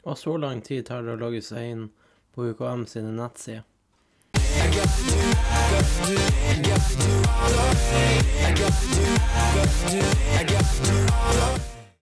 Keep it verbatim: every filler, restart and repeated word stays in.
Og så lang tid tar det å logge seg inn på U K M sine nettsider.